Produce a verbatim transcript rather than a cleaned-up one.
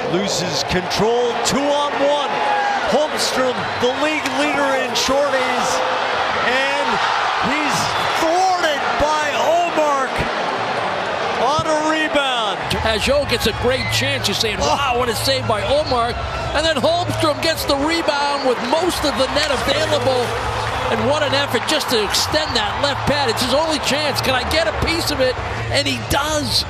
loses control, two on one. Holmstrom, the league leader in shorties, and he's thwarted by Omark on a rebound. Pajot gets a great chance. You're saying, wow, what a save by Omark. And then Holmstrom gets the rebound with most of the net available. And what an effort just to extend that left pad. It's his only chance. Can I get a piece of it? And he does.